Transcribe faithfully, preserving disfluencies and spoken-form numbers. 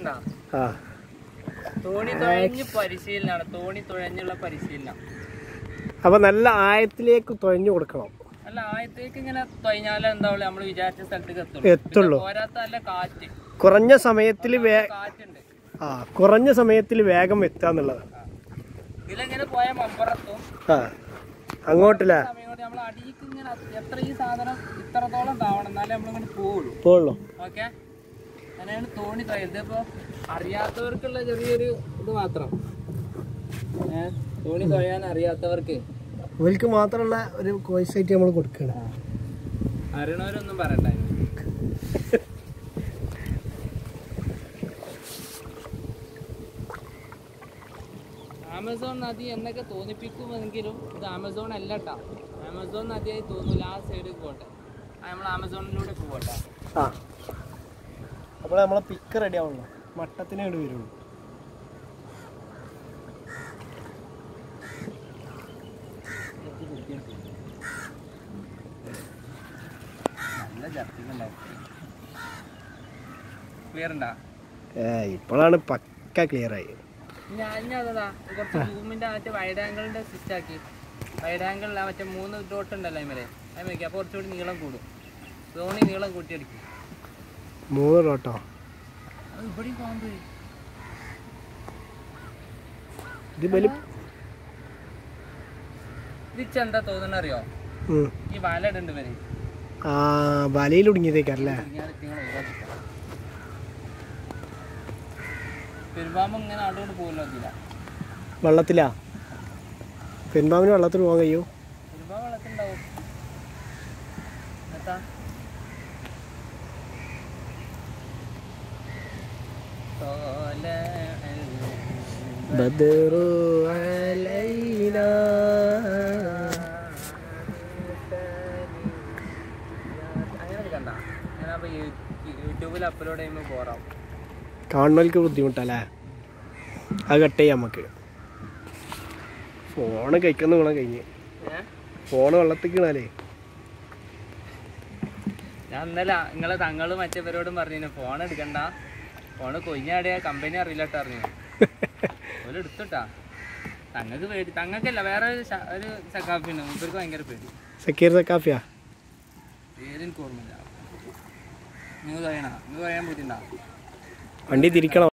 തോണി തുഴഞ്ഞ് പരിശീലനമാണ്. തോണി തുഴഞ്ഞുള്ള പരിശീലനം. അപ്പൊ നല്ല ആയത്തിലേക്ക് തുഴഞ്ഞു കൊടുക്കണം. നല്ല ആയത്തേക്ക് ഇങ്ങനെ തുഴഞ്ഞാലേ എന്താവുള്ളൂ നമ്മൾ വിചാരിച്ച സ്ഥലത്തേക്ക് എത്തുള്ളൂ. പോരാത്ത നല്ല കാറ്റ്, കുറഞ്ഞ സമയത്തിൽ കാറ്റുണ്ട്. ആ കുറഞ്ഞ സമയത്തിൽ വേഗം എത്താന്നുള്ളതാണ്. ഇതിലെങ്ങനെ പോയാൽ മമ്പറത്തും അങ്ങോട്ടില്ല നമ്മൾ അടിയിക്ക് ഇങ്ങനെ എത്ര ഈ സാധനം ഇത്രത്തോളം താവണം എന്നാലേ നമ്മളിങ്ങനെ പോവുള്ളൂ പോവുള്ളൂ ഓക്കെ. അങ്ങനെയാണ് തോണി തുഴയുന്നത്. ഇപ്പൊ അറിയാത്തവർക്കുള്ള ചെറിയൊരു ഇത് മാത്രം. ഏഹ് തോണി തുഴയാൻ അറിയാത്തവർക്ക് ഓൽക്ക് മാത്രമുള്ള ഒരു കോഴ്സ് ആയിട്ട് നമ്മൾ കൊടുക്കണം. അറിയണവരൊന്നും പറയണ്ട. ആമസോൺ നദി എന്നൊക്കെ തോന്നിപ്പിക്കുമെങ്കിലും ഇത് ആമസോൺ അല്ല കേട്ടോ. ആമസോൺ നദിയായി തോന്നില്ല. ആ സൈഡിൽ പോട്ടെ, നമ്മൾ ആമസോണിലൂടെ പോകട്ടെ. ആ അപ്പോൾ നമ്മളെ പിക്ക് റെഡി ആവുള്ളൂ, മട്ടത്തിന് വേണ്ടി വരുള്ളൂ. നല്ല ജർത്തിണ്ടാവും. ക്ലിയർ ഉണ്ടാ? ഏ ഇപ്പോഴാണ് പക്ക ക്ലിയർ ആയി. ഞാൻ അതാ കുറച്ച് റൂമിൻ്റെ മറ്റേ വൈഡ് ആംഗിളിൻ്റെ സ്വിച്ച് ആക്കി. വൈഡ് ആംഗിളിലാണ് മറ്റേ മൂന്ന് ഡോട്ട് ഉണ്ടല്ലോ അതിമേലെ അതിമേക്ക്. അപ്പോൾ കുറച്ചുകൂടി നീളം കൂടും. തോണി നീളം കൂട്ടിയെടുക്കും. മൂന്ന് ഡോട്ടോ അത് ഇവിടെയും പാമ്പ്. ഇതിച്ചെന്താ തോന്നുന്ന അറിയോ? ഈ വല ഇടണ്ട് വരെ ആ വലയിൽ ഒടുങ്ങിയതേക്കല്ലേ. പെരുമ്പാമ്പ് ഇങ്ങനെ ആടുകൊണ്ട് പോകല്ലോ. അതില്ല വെള്ളത്തിലാ പെരുമ്പാമ്പിന് വെള്ളത്തിൽ പോകാൻ കഴിയോ? പെരുമ്പാമ്പ് വെള്ളത്തിലുണ്ടാവും. എത്താ ബദറു അലൈനാ അങ്ങനെ കണ്ട. ഞാനപ്പോൾ യൂട്യൂബിൽ അപ്ലോഡ് ചെയ്യുമ്പോൾ പോറാം. കാണുന്നവർക്ക് ബുദ്ധിമുട്ടല്ലേ? അത് കട്ട് ചെയ്യാം നമുക്ക്. ഫോണ് കഴിക്കുന്ന ഗുണം കഴിഞ്ഞ്. ഫോണ് വെള്ളത്തിൽ വീണാലേ. ഞാൻ ഇന്നലെ നിങ്ങളെ തങ്ങളും മറ്റവരോടും പറഞ്ഞു ഫോൺ എടുക്കണ്ട, ഫോണ് കൊഞ്ഞാടിയ കമ്പനി അറിയില്ല കേട്ടോ പറഞ്ഞു. ഓല് എടുത്തിട്ടാ. തങ്ങൾക്ക് പേടി. തങ്ങൾക്കല്ല, വേറെ ഒരു സക്കാഫി ഉണ്ട്, മൂപ്പർക്ക് ഭയങ്കര പേടി. സക്കീർ സക്കാഫിയാ പേര് എനിക്ക് ഓർമ്മയില്ല. നിങ്ങൾ കഴിയണ നിങ്ങൾ കഴിയാൻ പോയിട്ടുണ്ടോ? വണ്ടി തിരിക്കണം.